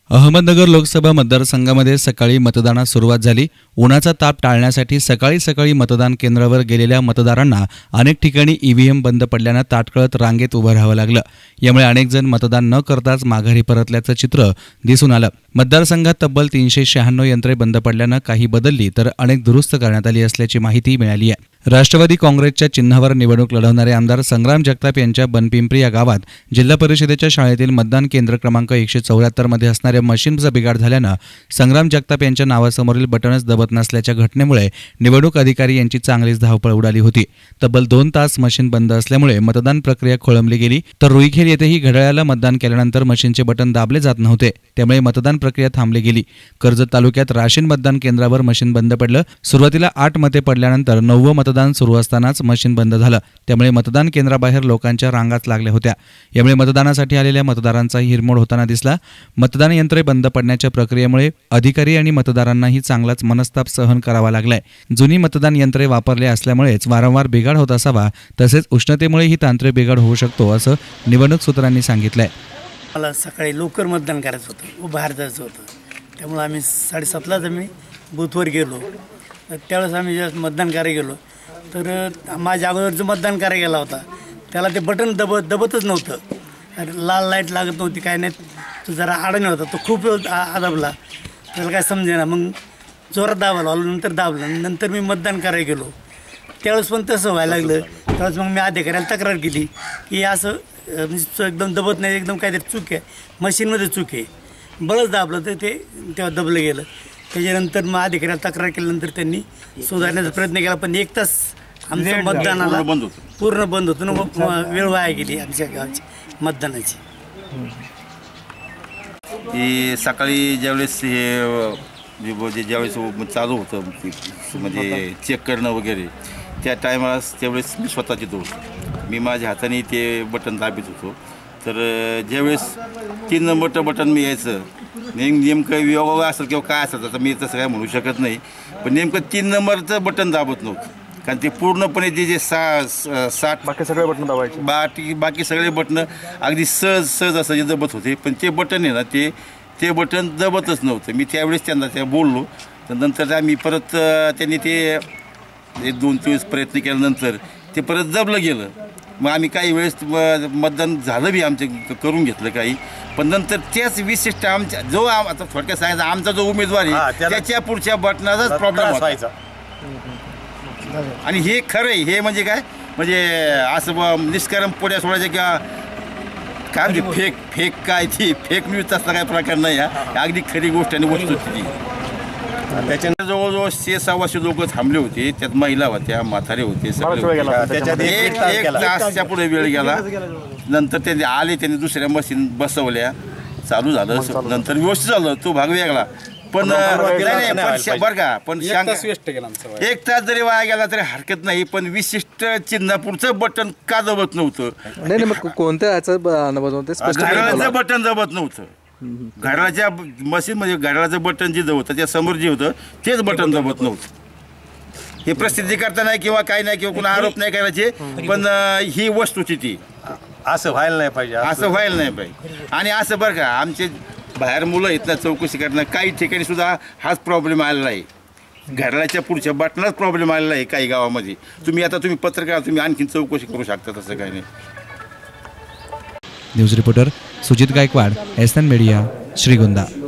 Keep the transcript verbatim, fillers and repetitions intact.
अहमदनगर लोकसभा मतदारसंघामध्ये सकाळी मतदानास सुरुवात झाली। उन्हाचा ताप टाळण्यासाठी सकाळी सकाळी मतदान केंद्रावर गेलेल्या मतदारांना अनेक ठिकाणी ईव्हीएम बंद पडल्याने ताटकळत रांगेत उभं राहावं लागलं। यामुळे अनेक जण मतदान न करताच माघारी परतल्याचं चित्र दिसून आलं। मतदारसंघात तब्बल तीनशे शहाण्णव यंत्रे बंद पडल्यानं काही बदलली तर अनेक दुरुस्त करण्यात आली असल्याची माहिती मिळाली आहे। राष्ट्रवादी काँग्रेसच्या चिन्हावर निवडणूक लढवणारे आमदार संग्राम जगताप यांच्या बनपिंपरी या गावात जिल्हा परिषदेच्या शाळेतील मतदान केंद्र क्रमांक एकशे चौऱ्याहत्तर मध्ये असणाऱ्या मशीनचा बिघाड झाल्यानं संग्राम जगताप यांच्या नावासमोरील बटनच दबत नसल्याच्या घटनेमुळे निवडणूक अधिकारी यांची चांगलीच धावपळ उडाली होती। तब्बल दोन तास मशीन बंद असल्यामुळे मतदान प्रक्रिया खोळंबली गेली। तर रुईखेल येथेही घड्याळाला मतदान केल्यानंतर मशीनचे बटन दाबले जात नव्हते, त्यामुळे मतदान प्रक्रिया थांबली गेली। कर्जत तालुक्यात राशीन मतदान केंद्रावर मशीन बंद पडलं। सुरुवातीला आठ मते पडल्यानंतर नववं मतदान सुरू असतानाच मशीन बंद झालं, त्यामुळे मतदान केंद्राबाहेर लोकांच्या रांगाच लागल्या होत्या। यामुळे मतदानासाठी आलेल्या मतदारांचाही हिरमोड होताना दिसला। मतदान यंत्रे बंद पडण्याच्या प्रक्रियेमुळे अधिकारी आणि मतदारांनाही चांगलाच मनस्ताप सहन करावा लागलाय। जुनी मतदान यंत्रे वापरले असल्यामुळेच वारंवार बिघाड होत असावा, तसेच उष्णतेमुळे ही तांत्रिक बिघाड होऊ शकतो असं निवडणूक सूत्रांनी सांगितलंय। मला सकाळी लवकर मतदान करायचं होतं व बाहेर जायचं होतं, त्यामुळे आम्ही साडेसातलाच आम्ही बूथवर गेलो। त्यावेळेस आम्ही जेव्हा मतदान करायला गेलो तर माझ्या अगोदर जो मतदान करायला गेला होता त्याला ते बटन दबत दबतच नव्हतं। लाल लाईट लागत नव्हती, काय नाही, तो जरा अडणी होता, तो खूप वेळ आदबला, त्याला काय समजेना। मग जोरात दाबायला आलो, नंतर दाबलं, नंतर मी मतदान करायला गेलो। त्यावेळेस पण तसं व्हायला लागलं। त्यावेळेस मग मी अधिकाऱ्याला तक्रार केली की असं म्हणजे एकदम दबत नाही, एकदम काहीतरी चूक आहे, मशीनमध्ये चूक आहे। बळच दाबलं तर ते तेव्हा दबलं गेलं। त्याच्यानंतर मग अधिकाऱ्याला तक्रार केल्यानंतर त्यांनी सुधारण्याचा प्रयत्न केला, पण एक तास आमच्या मतदानाला पूर्ण बंद होतं ना, वेळ वाया गेली आमच्या गावची मतदानाची। ही सकाळी ज्यावेळेस हे ज्यावेळेस चालू होतं म्हणजे चेक करणं वगैरे, त्या टायमाला त्यावेळेस मी स्वतःची दोष मी माझ्या हाताने ते बटन दाबीत होतो। तर ज्यावेळेस तीन नंबरचं बटन मी यायचं नेम नेमकं वियोग असेल किंवा काय असेल तर मी तसं काय म्हणू शकत नाही, पण नेमकं तीन नंबरचं बटन दाबत नव्हतं, कारण ते पूर्णपणे ते जे सा साठ बाकी सगळे बटन दाबायचे, बाकी बाकी सगळे बटनं अगदी सहज सहज असं जे दबत होते, पण ते बटन आहे ना ते ते बटन दबतच नव्हतं। मी त्यावेळेस त्यांना त्या बोललो, तर नंतर आम्ही परत त्यांनी ते एक दोन दिवस प्रयत्न केल्यानंतर ते परत दबलं गेलं। मग आम्ही काही वेळेस मतदान झालं बी आमचं करून घेतलं काही, पण नंतर त्याच विशिष्ट आमच्या जो आता थोडक्यात सांगायचं आमचा जो उमेदवार आहे त्याच्या पुढच्या बटनाचाच प्रॉब्लेम व्हायचा। आणि हे खरं आहे, हे म्हणजे काय म्हणजे असं निष्कारण पुढ्या सोडायचं किंवा काय म्हणजे फेक फेक काय ती फेक न्यूज तसला काय प्रकार नाही, हा अगदी खरी गोष्ट आणि वस्तुस्थिती। त्याच्यानंतर जवळजवळ शे सव्वाशे लोक थांबले होते, त्यात महिला होत्या, म्हातारे होते, सगळे एक एक तासच्या पुढे वेळ गेला। नंतर ते आले, त्यांनी दुसऱ्या मशीन बसवल्या, चालू झालं, नंतर व्यवस्थित झालं, तो भाग वेगळा। पण बरं का, पण एक तास जरी वाया गेला तरी हरकत नाही, पण विशिष्ट चिन्हापुरचं बटन का दबत नव्हतं? नाही मग कोणत्या घड्याळाचं बटन दबत नव्हतं। घड्याळाच्या मशीन म्हणजे घड्याळाचं बटन जे होतं त्या समोर जे होतं तेच बटन दबत नव्हतं। हे प्रसिद्धी करता नाही किंवा काही नाही किंवा कोणा आरोप नाही करायचे, पण ही वस्तुस्थिती असं व्हायला नाही पाहिजे, असं व्हायला नाही पाहिजे। आणि असं बरं का, आमचे बाहेर मुलं इथनं चौकशी करणार, काही ठिकाणी सुद्धा हाच प्रॉब्लेम आलेला आहे, घड्याळाच्या पुढच्या बटनाच प्रॉब्लेम आलेला आहे काही गावामध्ये। तुम्ही आता तुम्ही पत्रकार तुम्ही आणखीन चौकशी करू शकता, तसं काही नाही। News reporter Sujit Gaikwad, S N media, Shrigonda.